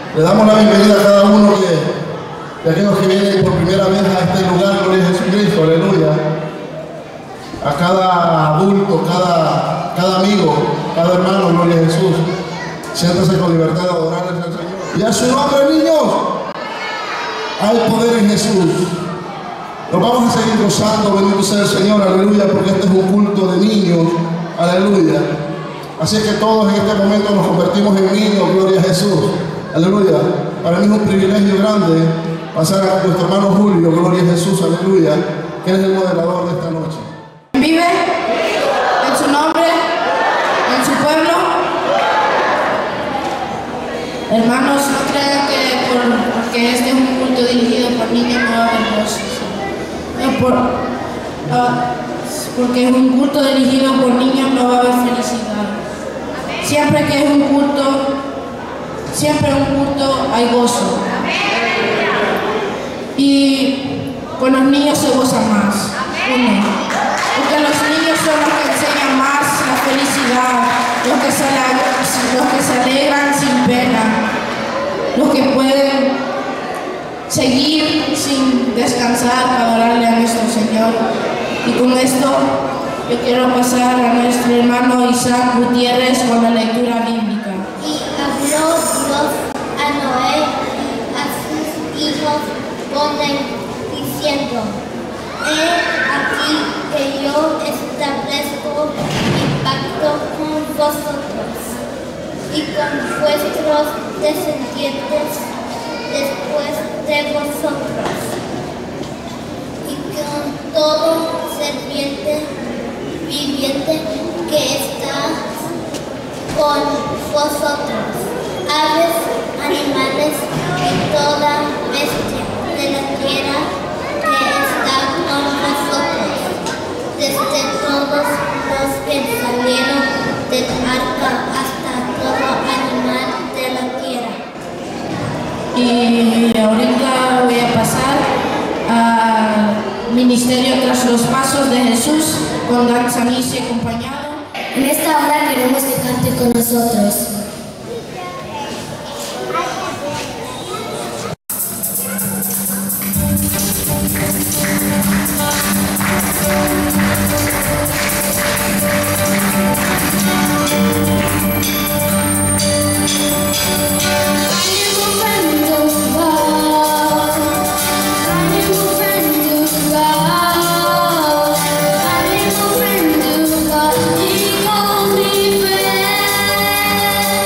Le damos la bienvenida a cada uno de aquellos que vienen por primera vez a este lugar, gloria a Jesucristo, aleluya. A cada adulto, cada amigo, cada hermano, gloria a Jesús. Siéntase con libertad de adorarles al Señor. Y a su nombre, niños, hay poder en Jesús. Nos vamos a seguir gozando, bendito sea el Señor, aleluya, porque este es un culto de niños, aleluya. Así que todos en este momento nos convertimos en niños, gloria a Jesús, aleluya. Para mí es un privilegio grande pasar a nuestro hermano Julio, gloria a Jesús, aleluya, que es el moderador de esta noche. Vive en su nombre, en su pueblo. Hermanos, no crean que porque este es un culto dirigido por niños no va a haber gozo. Porque es un culto dirigido por niños no va a haber felicidad. Siempre que es un culto, siempre en un culto hay gozo. Y con los niños se goza más. Uno. Porque los niños son los que enseñan más la felicidad, los que se alegran sin pena, los que pueden seguir sin descansar para adorarle a nuestro Señor. Y con esto yo quiero pasar a nuestro hermano Isaac Gutiérrez con la lectura bíblica. Y habló Dios a Noé y a sus hijos con él, diciendo: He aquí que yo establezco mi pacto con vosotros y con vuestros descendientes después de vosotros, y con todo serpiente viviente que está con vosotros, aves, animales y toda bestia de la tierra que está con vosotros, desde todos los que salieron del arca hasta todo animal de la tierra. Y ahorita voy a pasar al ministerio tras los pasos de Jesús con Dan Sanisi acompañado. En esta hora queremos que cante con nosotros. He called me friend.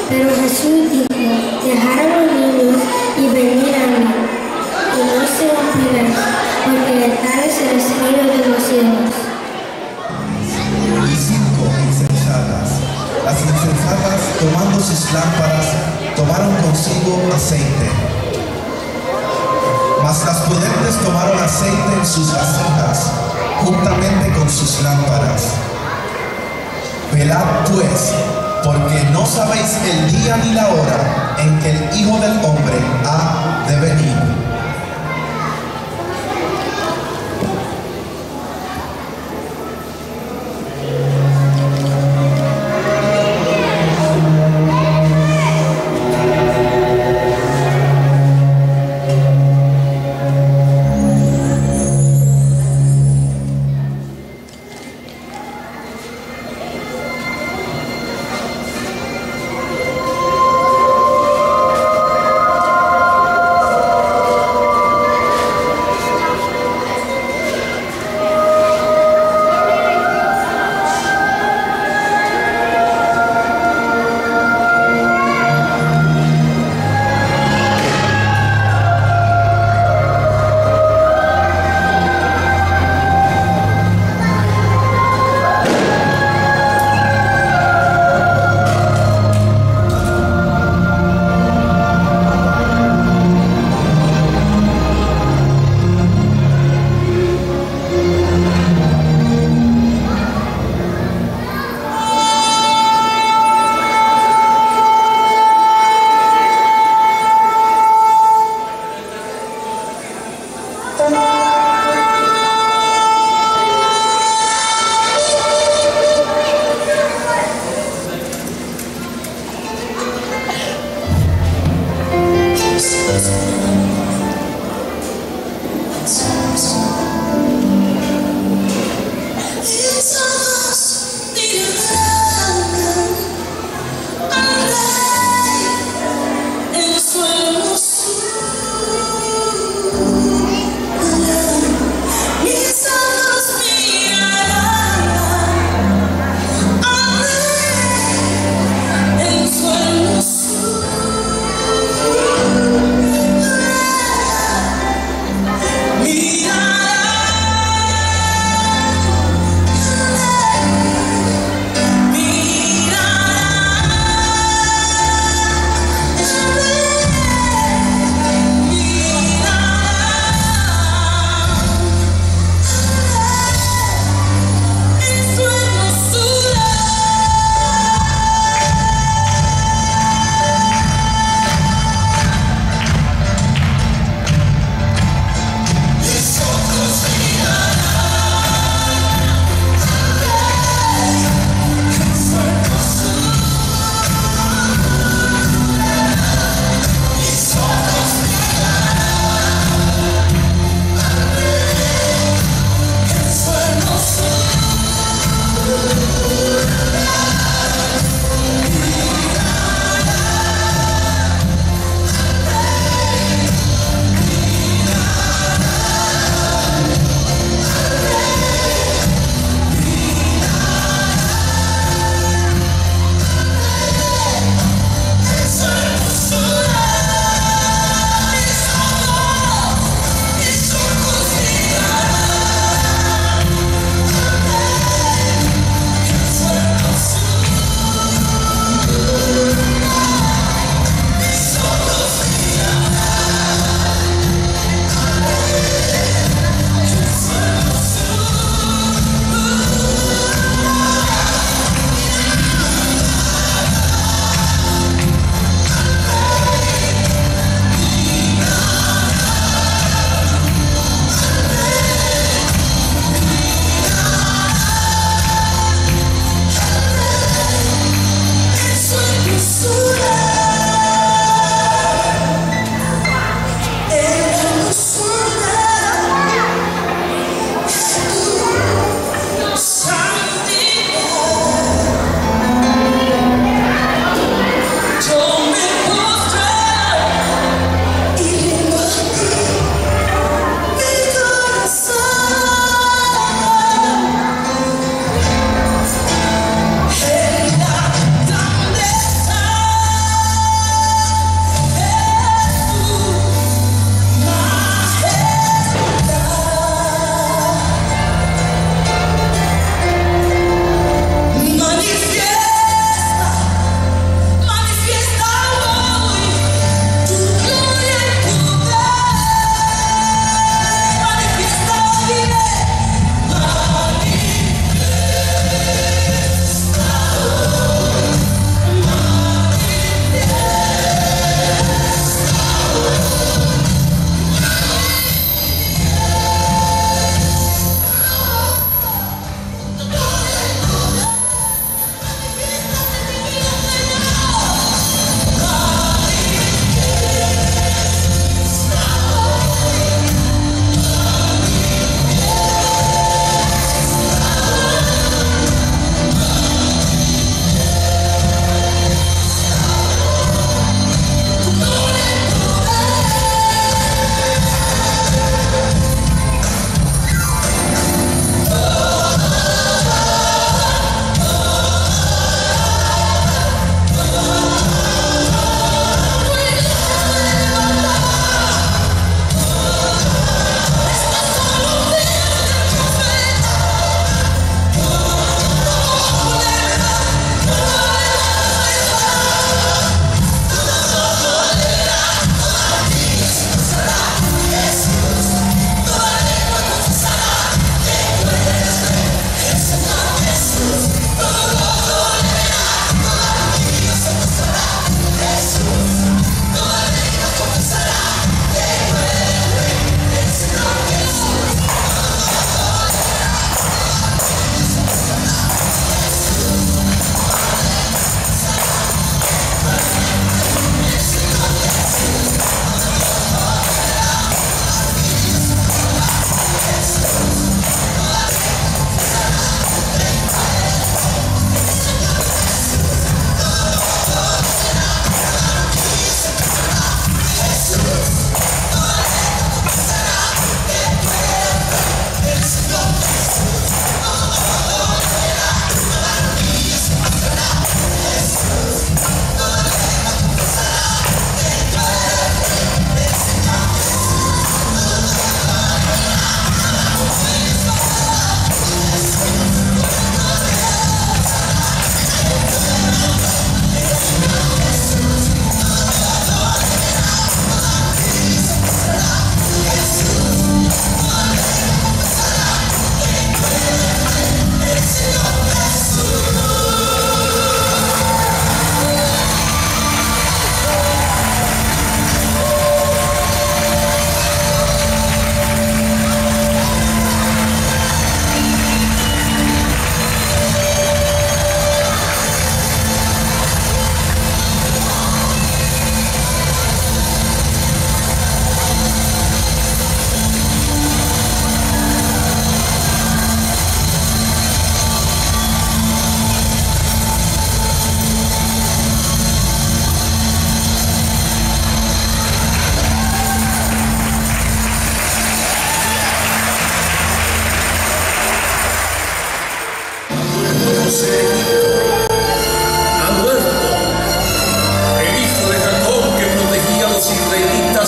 Pero Jesús dijo, dejad a los niños y venid a mí, y no se impidáis, porque de tal es el reino de los cielos. Y 5 insensatas. Las insensatas, tomando sus lámparas, tomaron consigo aceite. Mas las prudentes tomaron aceite en sus vasijas, juntamente con sus lámparas. Velad pues, porque no sabéis el día ni la hora en que el Hijo del Hombre ha de venir.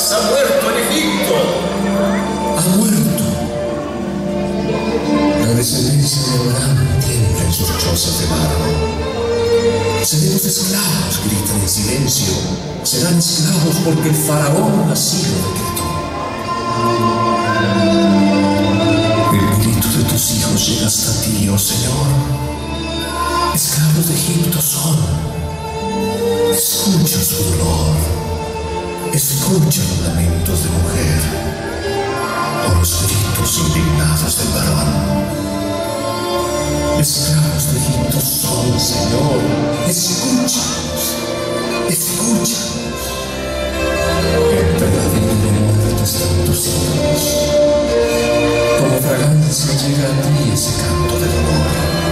ha muerto en Egipto. Ha muerto. La descendencia de Abraham tiembla en sus chozas de barro. Seremos esclavos, gritan en silencio. Serán esclavos porque el faraón así lo decretó. El grito de tus hijos llega hasta ti, oh Señor. Esclavos de Egipto son. Escucha su dolor. Escucha los lamentos de mujer. O los gritos indignados del varón. Esclavos de Egipto son, Señor. Escúchanos. Escúchanos. Entre la vida y la muerte están tus hijos. Como fragancia llega a ti ese canto de dolor.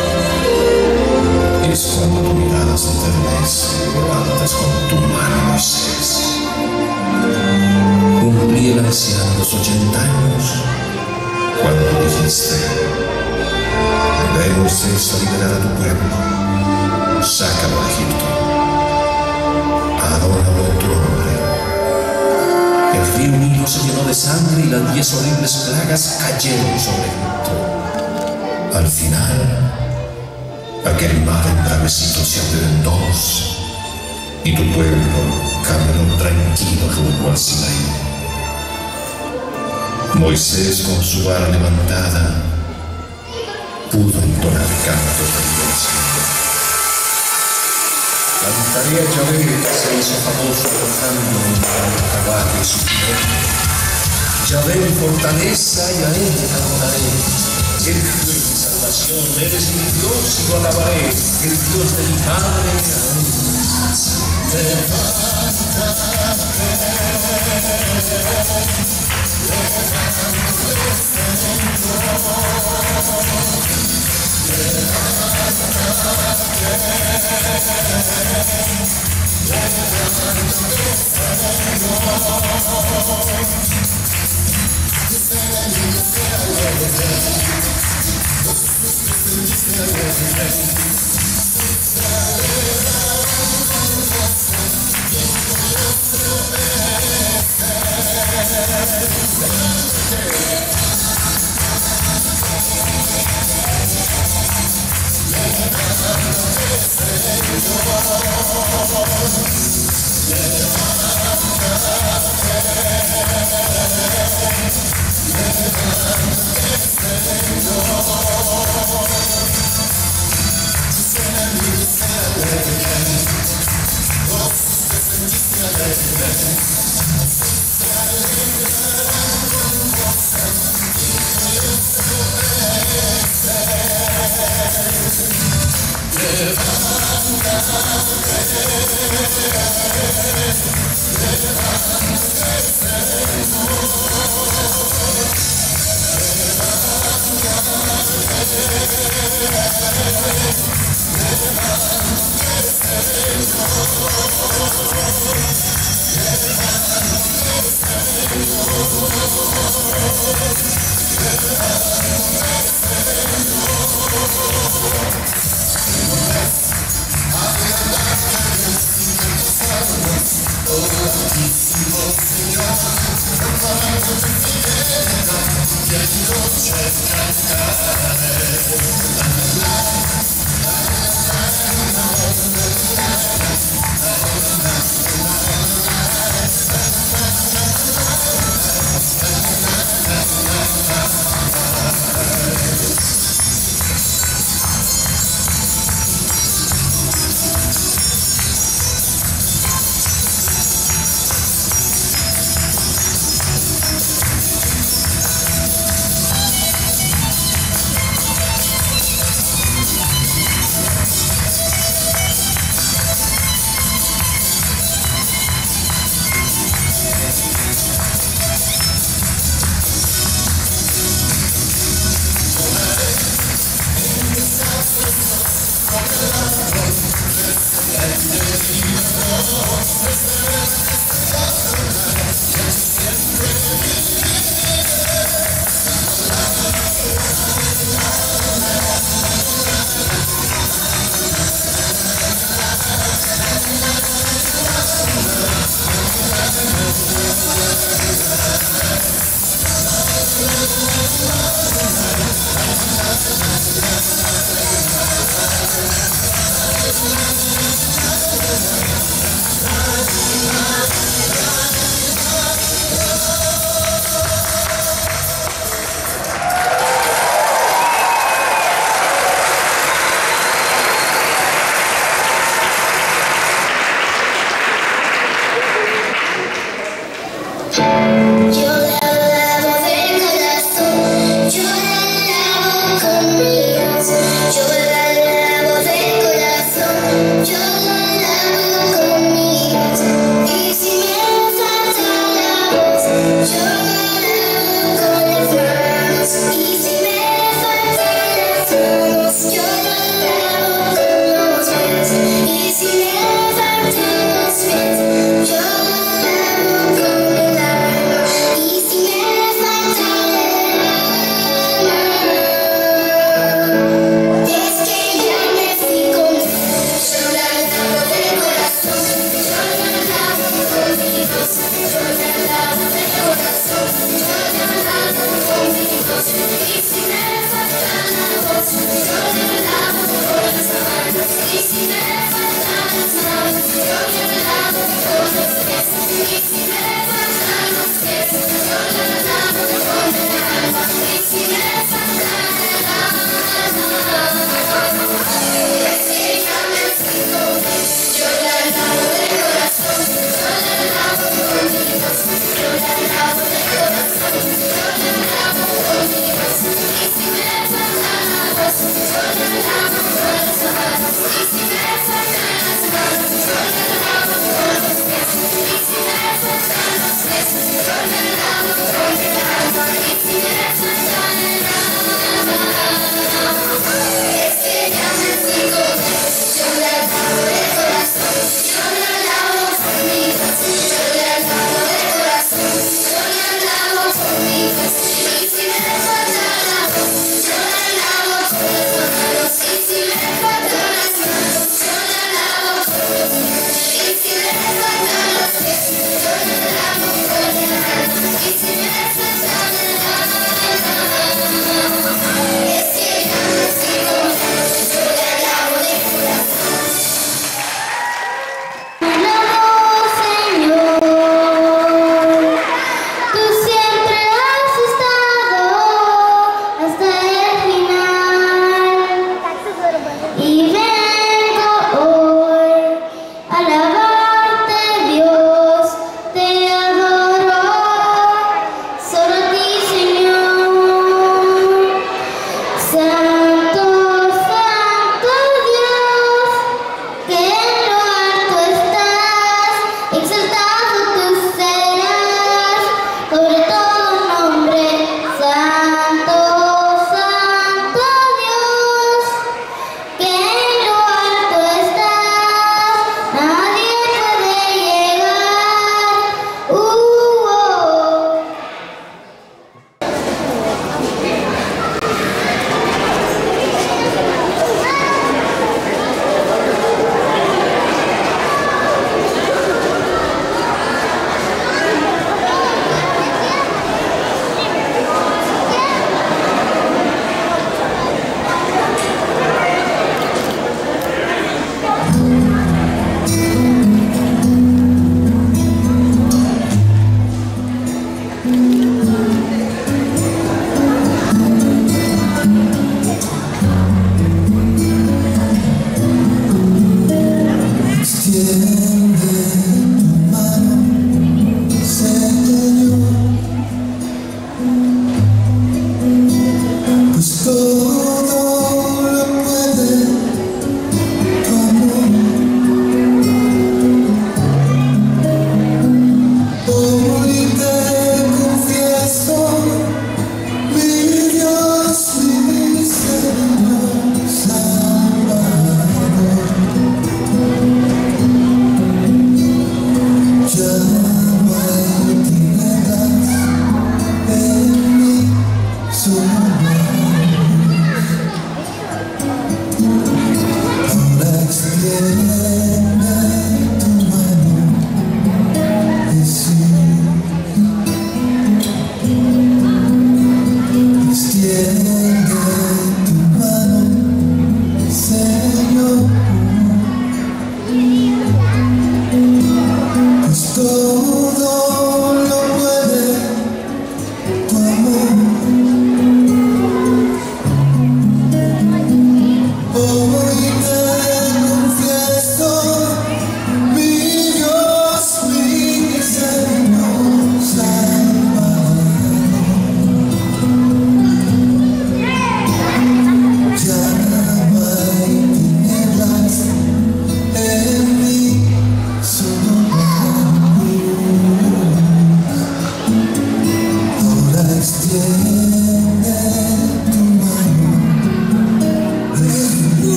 Es cuando tu mirada se enternece y levantas con tu mano, Moisés. Cumplí el anciano los 80 años cuando dijiste: ve, Moisés, a liberar a tu pueblo, sácalo a Egipto, adóralo en tu nombre. El río Nilo se llenó de sangre y las 10 horribles plagas cayeron sobre Egipto. Al final, aquel mar embravecido se abrió en dos y tu pueblo caminó tranquilo rumbo al Sinaí. Moisés, con su vara levantada, pudo entonar cantos de Dios. Cantaré a Yahvé, que se hizo famoso tocando en el caballo y su jinete. Yahvé mi fortaleza y a él cantaré. El Dios de mi salvación, eres mi Dios y lo alabaré. El Dios de mi Padre, aún.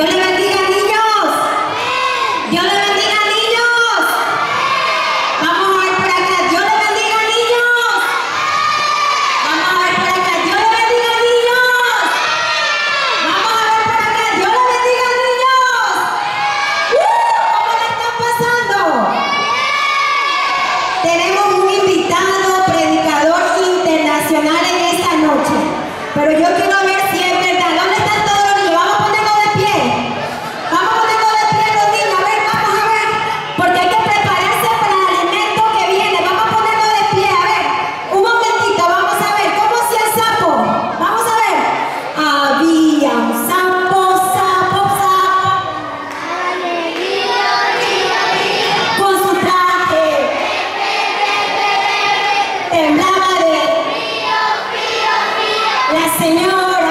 Dios le bendiga, niños. Dios le bendiga, niños. Vamos a ver por acá. Dios le bendiga, niños. Vamos a ver por acá. Dios le bendiga, niños. Vamos a ver por acá. Dios le bendiga, niños. ¿Cómo le están pasando? Tenemos un invitado, predicador internacional en esta noche. Pero yo quiero ver si es verdad. ¿Dónde están todos los niños? Vamos a ponernos de pie. Vamos a ponernos de pie los niños. A ver, vamos a ver. Porque hay que prepararse para el alimento que viene. Vamos a ponernos de pie. A ver, un momentito. Vamos a ver. ¿Cómo hacía el sapo? Vamos a ver. Había un sapo, sapo, sapo. Con su traje. Temblaba de la señora.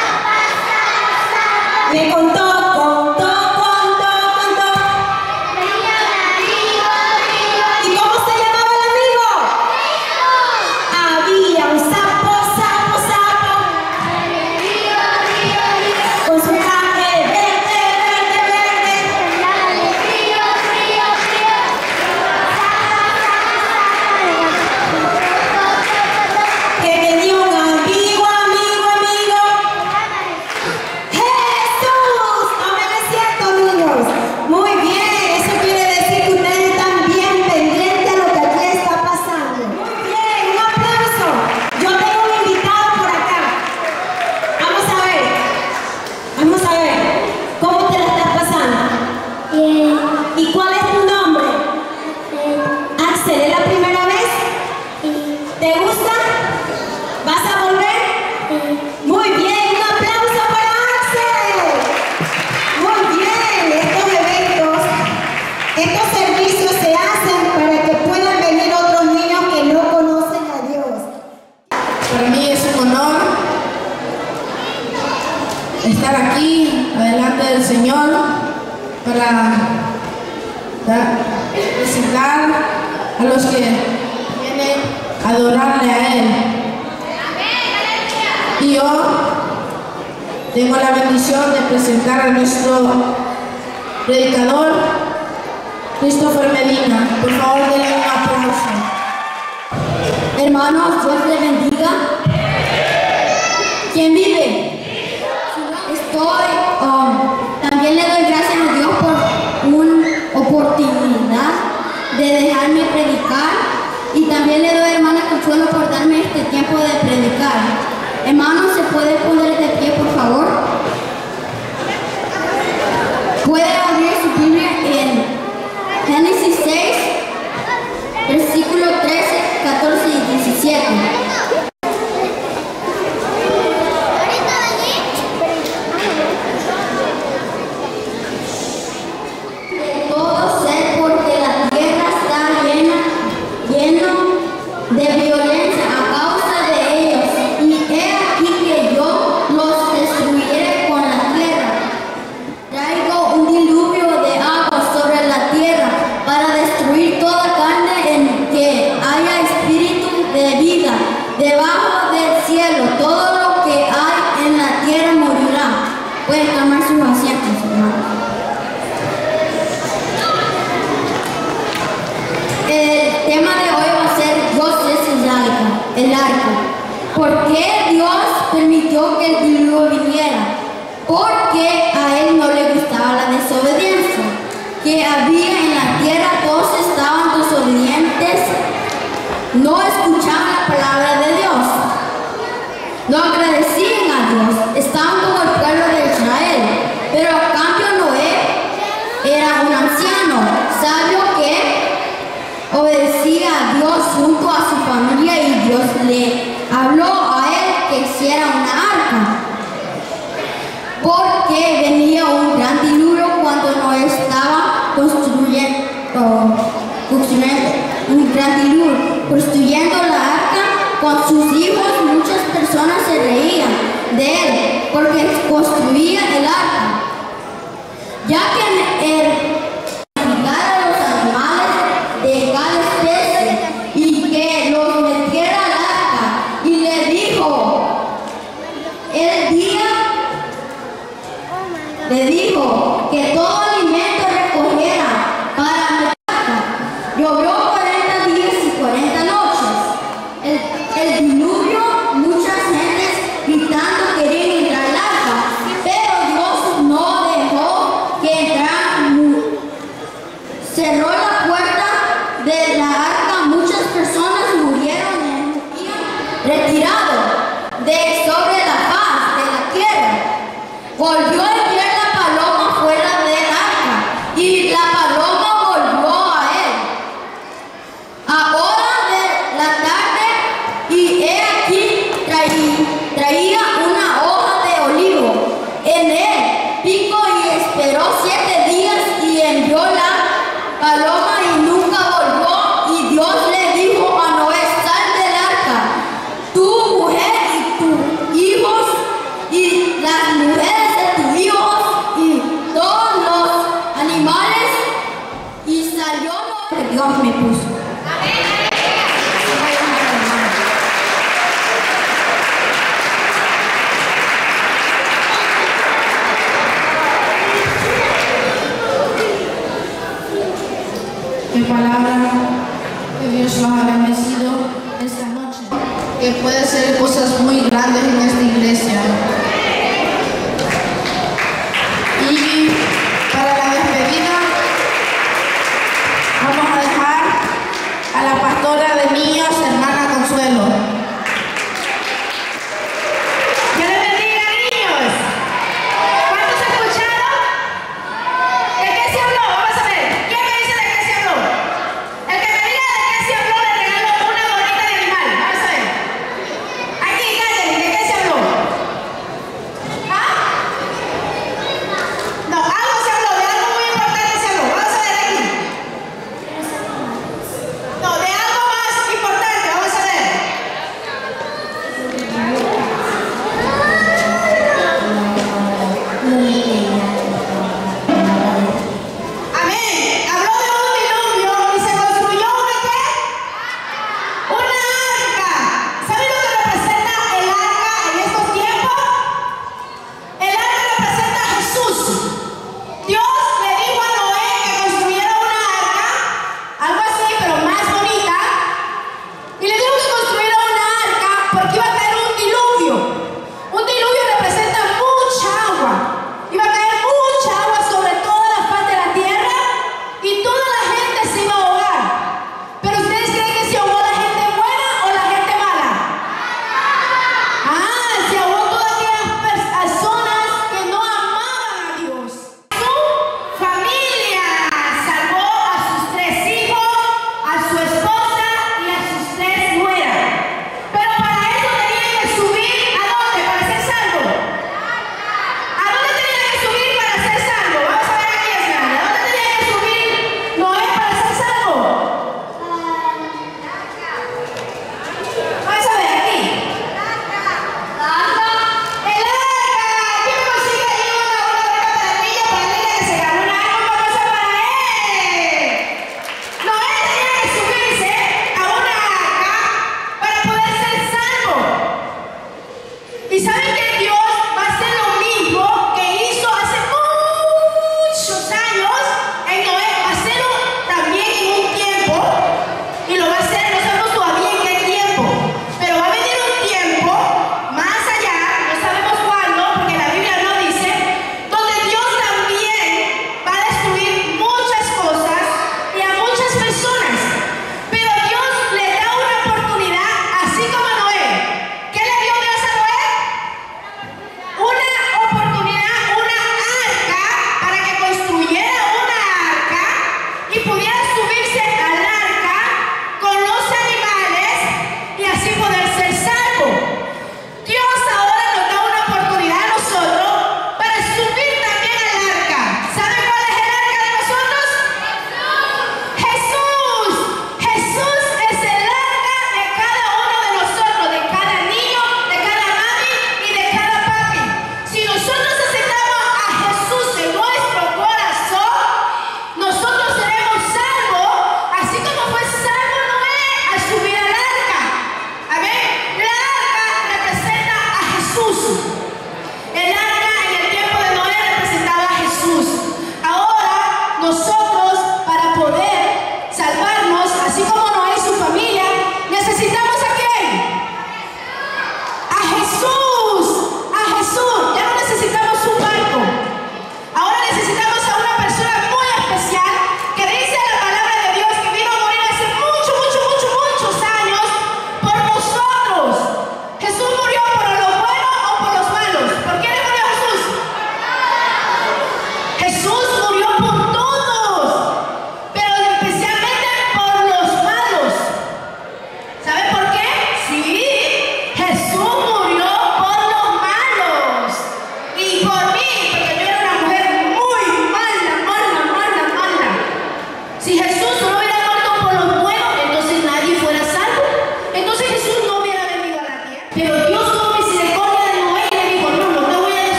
Le contó. ¿Y cómo se llamaba el amigo? Había un sapo, sapo, sapo. Con su traje verde, verde, verde. Que tenía un amigo, amigo, amigo. ¡Jesús! No me es cierto, niños. Muy bien, eso quiere decir que ustedes están bien pendientes a lo que aquí está pasando. Muy bien, un aplauso. Yo tengo un invitado por acá. Vamos a ver. Vamos a ver. ¿Cómo te la estás pasando? Bien. ¿Y cuál es tu nombre? Axel, ¿es la primera vez? ¿Te gusta? ¿Vas a volver? Muy bien, un aplauso para Axel. Muy bien, estos servicios se hacen para que puedan venir otros niños que no conocen a Dios. Para mí es un honor estar aquí, delante del Señor, para presentar a los que vienen a adorarle a Él. Y yo tengo la bendición de presentar a nuestro predicador, Christopher Medina. Por favor, denle un aplauso. Hermanos, Dios les bendiga. ¿Quién vive? También le doy gracias a Dios por una oportunidad de dejarme predicar, y también le doy, hermana Consuelo, por darme este tiempo de predicar. Hermanos, ¿se puede poner de pie, por favor? Puede abrir su Biblia en Génesis 6, versículo 13, 14 y 17. Todo ser, porque la tierra está lleno de violencia a causa de ellos, y he aquí que yo los destruiré con la tierra. Traigo un diluvio de agua sobre la tierra para destruir toda carne en que haya espíritu de vida debajo del cielo. Todo lo que hay en la tierra morirá. Pueden tomar sus asientos, hermanos. El tema de hoy va a ser Dios es el arco. ¿Por qué Dios permitió que el diluvio viniera? Porque a Él no le gustaba la desobediencia que había en la tierra. Todos estaban desobedientes, no escuchaban la palabra de Dios, no agradecían a Dios, estaban como el pueblo de Israel. Pero a cambio Noé era un anciano sabio que obedecía a Dios junto a su familia, y Dios le habló a él que hiciera una arca, porque venía un gran diluvio cuando Noé estaba construyendo la arca con sus hijos. Muchas personas se reían de él porque construía el arca, ya que el sacrificar a los animales de cada especie y que los metiera al arca, y le dijo, dijo que todo alimento recogiera para mi arca. Llovió 40 días y 40 noches. El diluvio, muchas gentes gritando querían entrar al arca, pero Dios no dejó que entraran. Cerró la puerta de la arca, muchas personas murieron y retirados de sobre la faz de la tierra. Volvió a enviar la paloma fuera del arca y la paloma volvió a él. Ahora de la tarde, y he aquí traía una hoja de olivo en el pico y esperó 7 días y envió la paloma y nunca volvió. Y Dios le dijo a Noé: sal del arca, tu mujer y tus hijos y las mujeres de tus hijos y todos los animales. Y salió lo que Dios me puso. Qué palabra, que Dios los ha bendecido esta noche, que puede hacer cosas muy grandes en esta iglesia. Y para la despedida vamos a dejar a la pastora de niños, hermana Consuelo. Dios les bendiga, niños. ¿Cuántos escucharon? ¿De qué se habló? Vamos a ver. ¿Quién me dice de qué se habló? El que me diga de qué se habló le regalo una gorrita de animal. Vamos a ver. Aquí, cállate. ¿De qué se habló?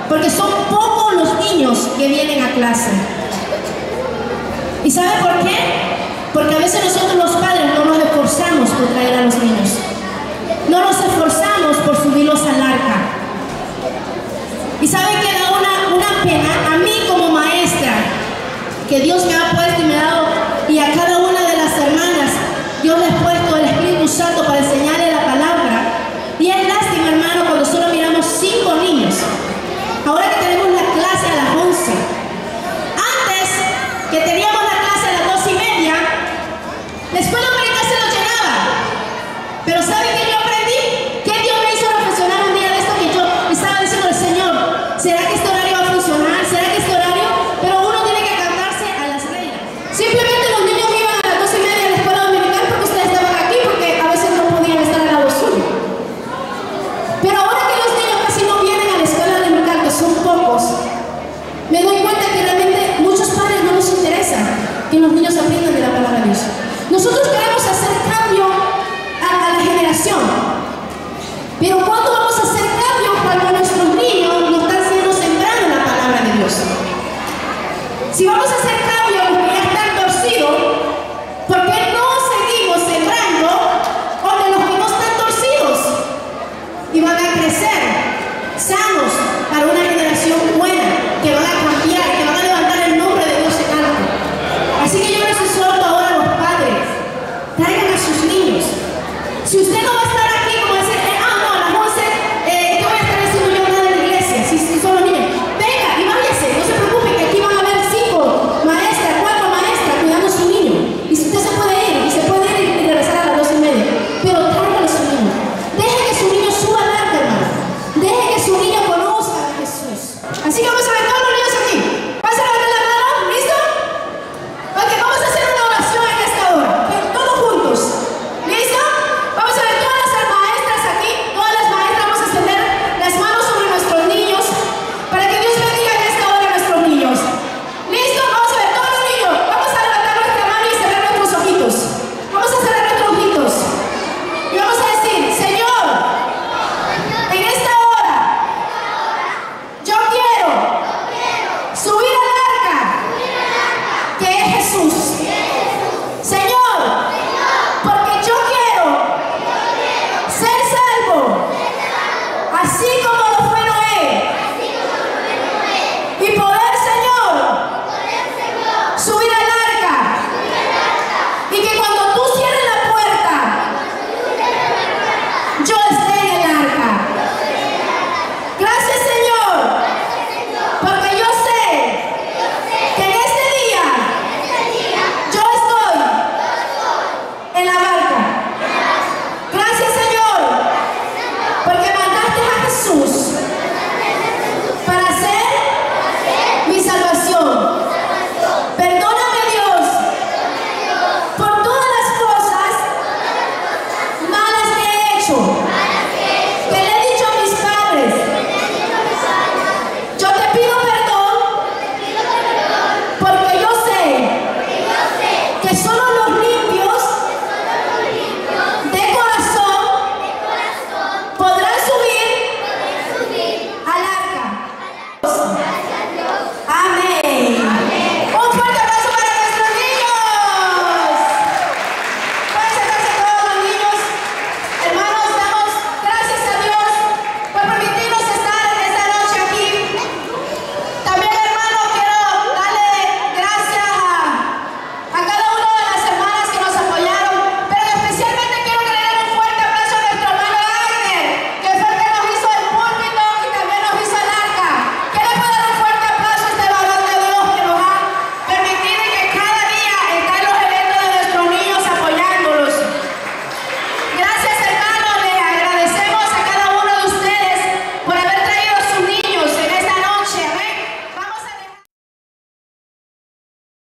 porque son pocos los niños que vienen a clase. ¿Y sabe por qué? Porque a veces nosotros los padres no nos esforzamos por traer a los niños. No nos esforzamos por subirlos al arca. Y sabe que da una pena a mí como maestra, que Dios me ha puesto y me ha dado, y a cada una de las hermanas, Dios les ha puesto el Espíritu Santo para enseñarle la palabra. Y es lástima, hermano, cuando solo miramos 5 niños. Ahora que tenemos la clase a las 11. Antes, que teníamos la clase a las 2:30, la escuela dominical se nos llenaba. Pero ¿sabe qué yo aprendí? Que Dios me hizo reflexionar un día de esto, que yo estaba diciendo al Señor, ¿será que este horario va a funcionar? ¿Será que este horario? Pero uno tiene que cantarse a las reglas. Simplemente los niños iban a las 2:30 a la escuela dominical porque ustedes estaban aquí, porque a veces no podían estar al lado suyo. Pero ahora que los niños casi no vienen a la escuela dominical, que son pocos, me doy cuenta que realmente muchos padres no nos interesa que los niños aprendan de la palabra de Dios. Nosotros queremos hacer cambio a la generación, pero ¿cuándo vamos a hacer cambio cuando nuestros niños no están siendo sembrados en la palabra de Dios? Si vamos a hacer cambio a los que ya están torcidos, ¿por qué no seguimos sembrando donde los que no están torcidos y van a crecer sanos para una generación buena, que van a cambiar, que van a levantar el nombre de Dios en alto? Así que yo les exhorto ahora a los padres, traigan a sus niños. Si usted no va a estar aquí como decir, no, a las 11, ¿qué voy a estar haciendo yo nada en la iglesia? Si son los niños, venga y váyase, no se preocupe, que aquí van a haber 5 maestras, 4 maestras cuidando a su niño. Y si usted se puede ir, y regresar a las 2:30, pero tráigale a su niño. Deje que su niño suba al arca, hermano. Deje que su niño conozca a Jesús. Así que vamos a